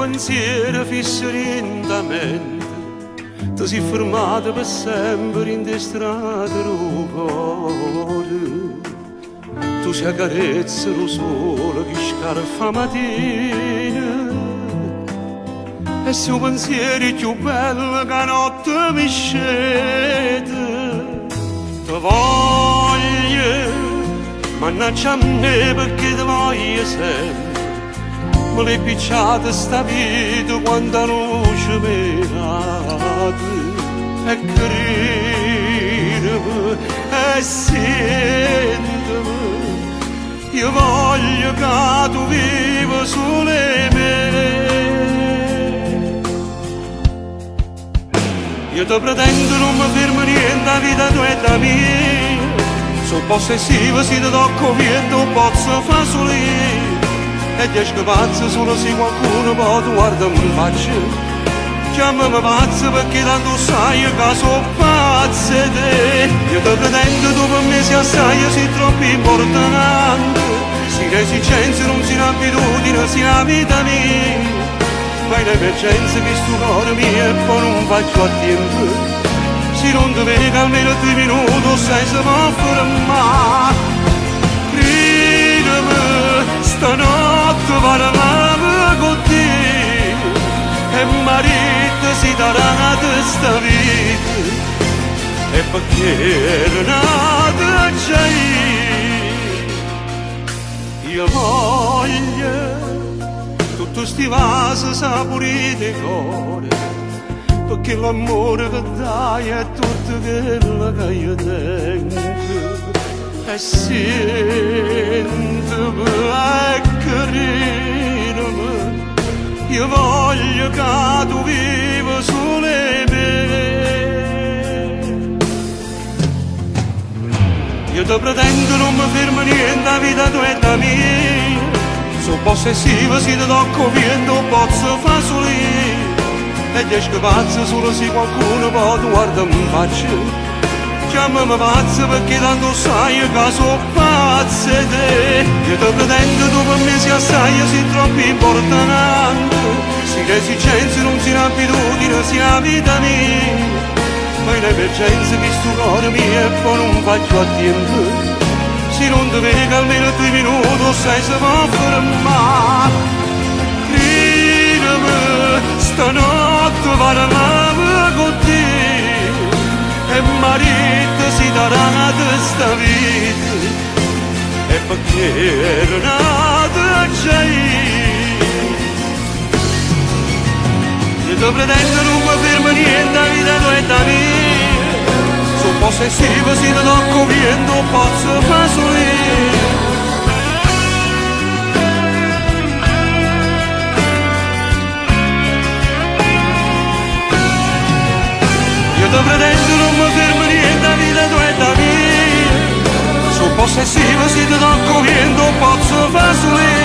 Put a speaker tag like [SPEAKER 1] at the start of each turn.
[SPEAKER 1] pensiero fisso lentamente, ti sei fermato per sempre in te strade cuore. Tu sei carezza lo sole che scarfa mattina, e se un pensiero è più bello che notte mi scende. Ti voglio, mannaggia a me perché ti voglio sempre. Me l'hai picciata sta vita quando la luce mi date. E credimi e sentimi, io voglio che tu viva sulle me. Io ti pretendo, non mi fermo niente, la vita tua è da mia. Sono possessivo, se ti tocco vento, posso fare solo io. E ti esco pazzo solo se qualcuno poi ti guarda in faccia. Chiamami pazzo perché tanto sai che sono pazzo di te. Io ti pretendo, tu per me sei assai, sei troppo importante. Se l'esigenza non sia un'abitudine, sia la vita mia. Fai l'emergenza che sto cuore mio e poi non faccio a tempo. Se non ti vedo almeno 3 minuti sai se può fermare. Credimi, stanotte parlavamo con te e marito si darà questa vita. E perché era nata già io voglio tutto sti vaso saporito di cuore, perché l'amore che dai è tutto quello che io tengo. E sentimi e credimi, io voglio che tu viva sulle me. Io ti pretendo, non mi fermo niente, la vita tua è da mia. Sono possessivo, se ti tocco vento, posso fare solo io. E ti esco pazzo solo se qualcuno poi ti guarda in faccia. Chiamami pazzo perché tanto sai che sono pazzo di te. Io ti pretendo, tu per me sei assai, sei troppo importante. Se l'esigenza non sia un'abitudine, sia la vita mia. Fai l'emergenza che sto cuore mio e poi non faccio a tempo. Se non ti vedo almeno 3 minuti sai se può fermare. Credimi, stanotte parlavamo con te e marito si darà questa vita. E perché era nata già io ti pretendo, non mi fermo niente, la vita tua è da mia. Sono possessivo, se ti tocco vento, posso fare solo io. Io ti pretendo, non mi fermo niente, la vita tua è da mia. Sono possessivo, se ti tocco vento, posso fare solo io.